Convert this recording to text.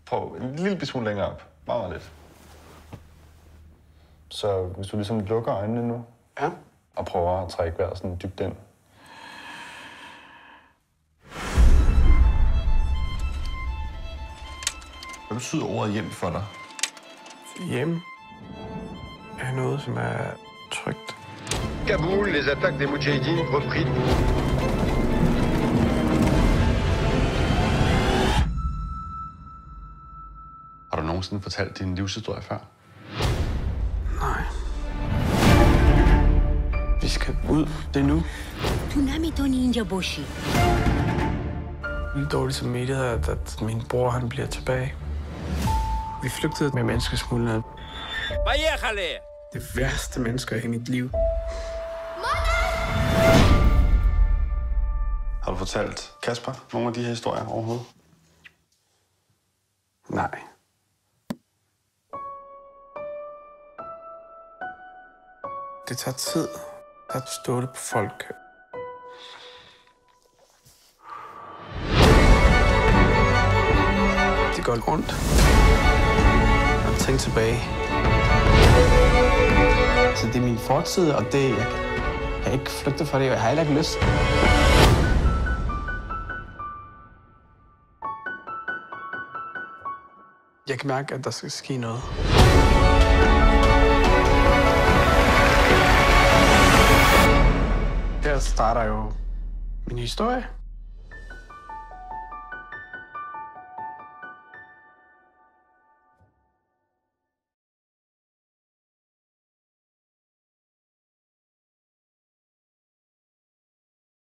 Prøv en lille smule længere op. Meget, meget lidt. Så hvis du ligesom lukker øjnene nu, ja, og prøver at trække vejret sådan dybt ind. Hvad betyder ordet hjem for dig? Hjem er noget, som er trygt. Kaboul, les attaques des Moudjahidines repris. Har du nogensinde fortalt din livshistorie før? Nej. Vi skal ud. Det er nu. Tsunami Toninja Boshi. Lidt dårligt samvittighed, at min bror han bliver tilbage. Vi flygtede med menneskesmuglerne. Det værste mennesker i mit liv. Har du fortalt Kasper nogle af de her historier overhovedet? Nej. Det tager tid at stå det på folk. Det går rundt. Og tænk tilbage. Så det er min fortid, og det jeg kan ikke flygte fra det, og jeg har heller ikke lyst. Jeg kan mærke, at der skal ske noget. Her starter jo min historie.